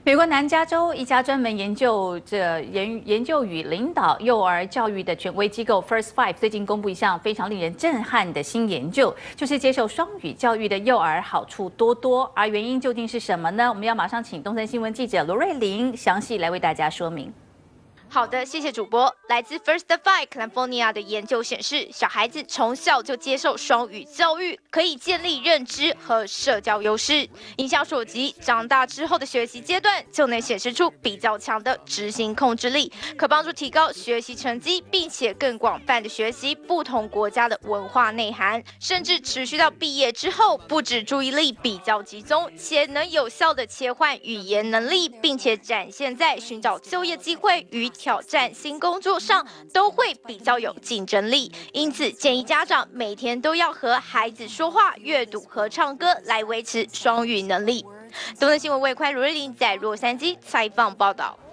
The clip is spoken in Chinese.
美国南加州一家专门研究与领导幼儿教育的权威机构 First Five 最近公布一项非常令人震撼的新研究，就是接受双语教育的幼儿好处多多，而原因究竟是什么呢？我们要马上请东森新闻记者罗瑞玲详细来为大家说明。 好的，谢谢主播。来自 First Five California 的研究显示，小孩子从小就接受双语教育，可以建立认知和社交优势。影响所及，长大之后的学习阶段就能显示出比较强的执行控制力，可帮助提高学习成绩，并且更广泛的学习不同国家的文化内涵，甚至持续到毕业之后，不止注意力比较集中，且能有效的切换语言能力，并且展现在寻找就业机会与 挑战新工作上都会比较有竞争力，因此建议家长每天都要和孩子说话、阅读和唱歌，来维持双语能力。东森新闻魏宽、罗瑞玲在洛杉矶采访报道。